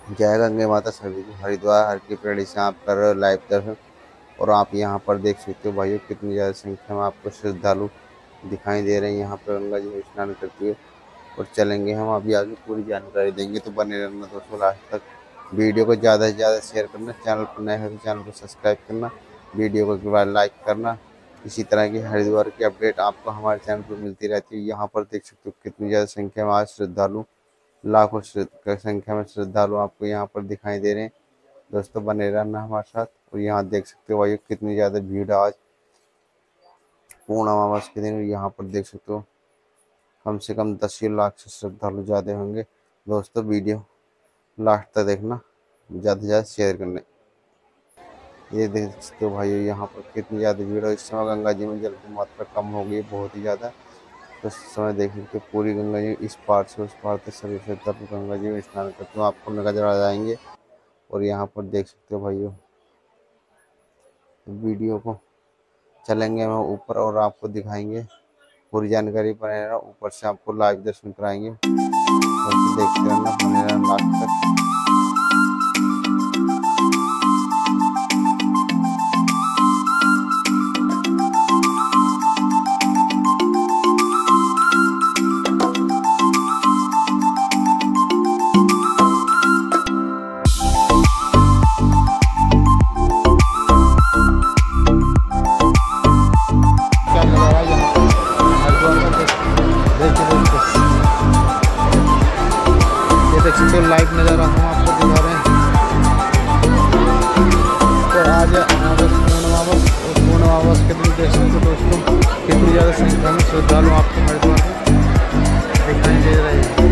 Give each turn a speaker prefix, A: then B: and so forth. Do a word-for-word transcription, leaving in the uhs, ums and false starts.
A: जय गंगे माता सभी को हरिद्वार हर की पेड़ी से आप कर रहे हो लाइव दर्शन। और आप यहाँ पर देख सकते हो भाइयों कितनी ज़्यादा संख्या में आपको श्रद्धालु दिखाई दे रहे हैं। यहाँ पर गंगा जी में स्नान करते हुए और चलेंगे हम अभी आगे, पूरी जानकारी देंगे, तो बने रहना दोस्तों लास्ट तक। वीडियो को ज़्यादा से ज़्यादा शेयर करना, चैनल पर नए हो तो चैनल को सब्सक्राइब करना, वीडियो को एक बार लाइक करना। इसी तरह की हरिद्वार की अपडेट आपको हमारे चैनल पर मिलती रहती है। यहाँ पर देख सकते हो कितनी ज़्यादा संख्या में आज श्रद्धालु, लाखों संख्या में श्रद्धालु आपको यहाँ पर दिखाई दे रहे हैं। दोस्तों बने रहना हमारे साथ। और यहाँ देख सकते हो भाई कितनी ज़्यादा भीड़ आज पूर्ण अमावस के दिन। यहाँ पर देख सकते हो कम से कम दस लाख से श्रद्धालु ज़्यादा होंगे। दोस्तों वीडियो लास्ट तक देखना, ज़्यादा से ज़्यादा शेयर करने। ये देख सकते हो भाई यहाँ पर कितनी ज़्यादा भीड़ है। इस समय गंगा जी में जल की मात्रा कम हो गई है बहुत ही ज़्यादा। तो इस समय देख सकते हो पूरी गंगा जी इस पार से उस पार तक सभी श्रद्धालु गंगा जी में स्नान करते हुए आपको नजर आ जाएंगे। और यहाँ पर देख सकते हो भाइयों वीडियो को चलेंगे हम ऊपर और आपको दिखाएंगे पूरी जानकारी बने रहना। ऊपर से आपको लाइव दर्शन कराएंगे, देखते रहना, बने रहना लास्ट तक। देख सकते हो लाइव नज़ारा हम आपको दिखा रहे हैं। तो आज अमावस पूर्ण अमावस और पूर्ण अमावस के दिन देख सकते हो दोस्तों कितनी ज़्यादा संख्या में श्रद्धालु आपको हरिद्वार में दिखाई दे रहे हैं।